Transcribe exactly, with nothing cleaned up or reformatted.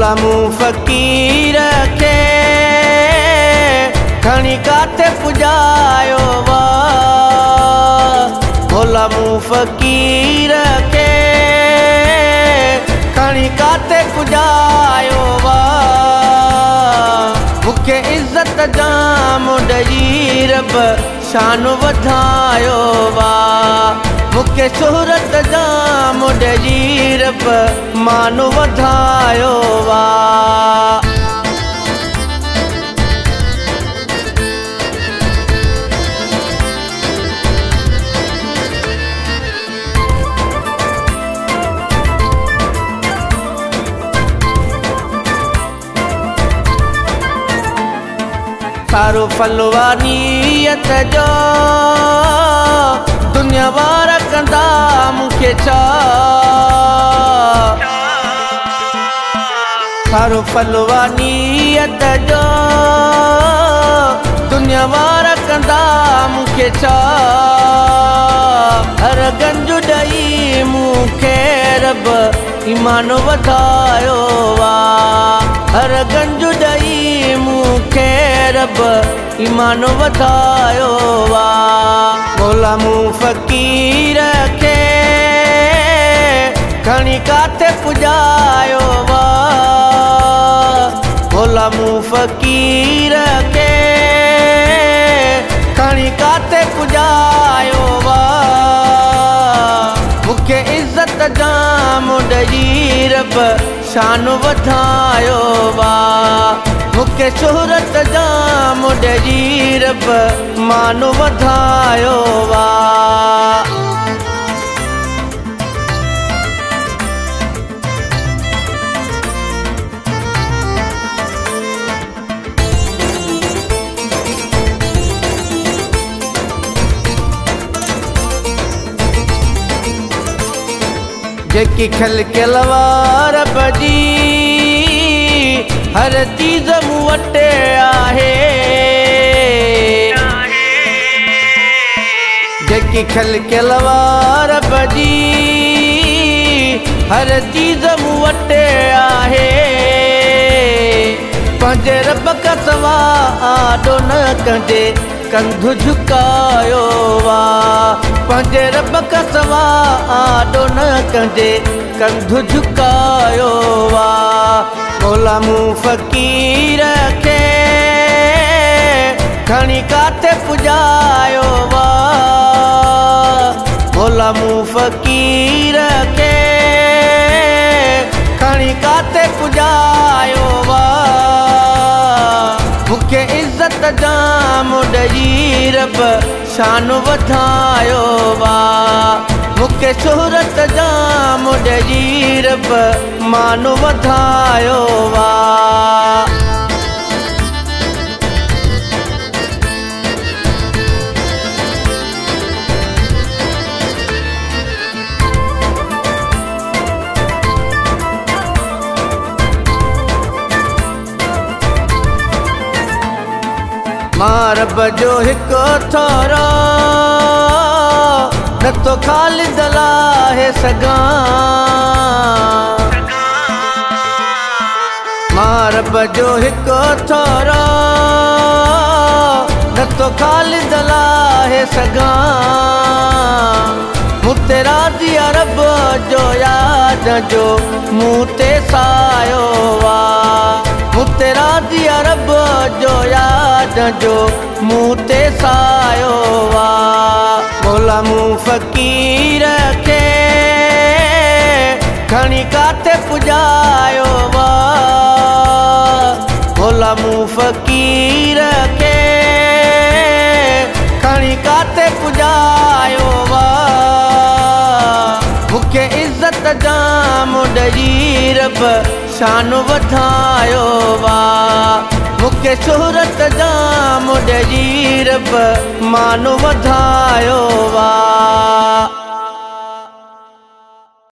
भोला मूं फ़कीर खे खणी काथे पुॼायो वा। भोला मूं फ़कीर खे खणी काथे पुॼायो वा। मूंखे इज़त जाम ॾेई रब शान वधायो वा। मूंखे शोहरत जाम ॾेई रब मान वधायो वा। सारो फलवा नीयत जो दुनिया वारा कंदा मूंखे छा। सारो फलवा नीयत जो दुनिया वारा कंदा मूंखे छा। हर गंज ॾेई मूंखे रब ईमान वधायो वा। हर गंज ॾेई मूंखे रब ईमान वधायो वा। भोला मूं फ़कीर खे खणी काथे पुॼायो वा। भोला मूं फ़कीर खे खणी काथे पुॼायो वा। मूंखे इज़त जाम ॾेई रब शान वधायो वा। मूंखे शोहरत जाम ॾेई रब मान वधायो वा। जेकी खल के लवार बजी हर चीज मूं वटि आहे। जेकी खल के लवार बजी हर चीज मूं वटि आहे। पंहिंजे रब खां सवा आॾो न कंदे कंधु झुकायो वा। पंहिंजे रब खां सवा आॾो न कंदे कंधु झुकायो वा। भोला मूं फ़कीर खे खणी काथे पुॼायो वा। भोला मूं फ़कीर खे खणी काथे पुॼायो वा। मूंखे इज़त जाम ॾेई रब शान वधायो वा। मूंखे शोहरत जाम ॾेई रब मान वधायो वा। मां रब जो हिकु थोरो न तो ख़ालिद लाहे सघां। मां रब जो हिकु थोरो न तो ख़ालिद लाहे सघां। मूं ते राज़ी रब जो याद जो मूं ते सायो वा। मूं ते राज़ी रब जो याद जो मूं ते सायो वा। भोला मूं फ़कीर खे खणी काथे पुॼायो वा। भोला मूं फ़कीर खे खणी काथे पुॼायो वा। मूंखे इज़त जाम ॾेई रब शान वधायो वा। मूंखे शोहरत जाम ॾेई रब मान वधायो वा।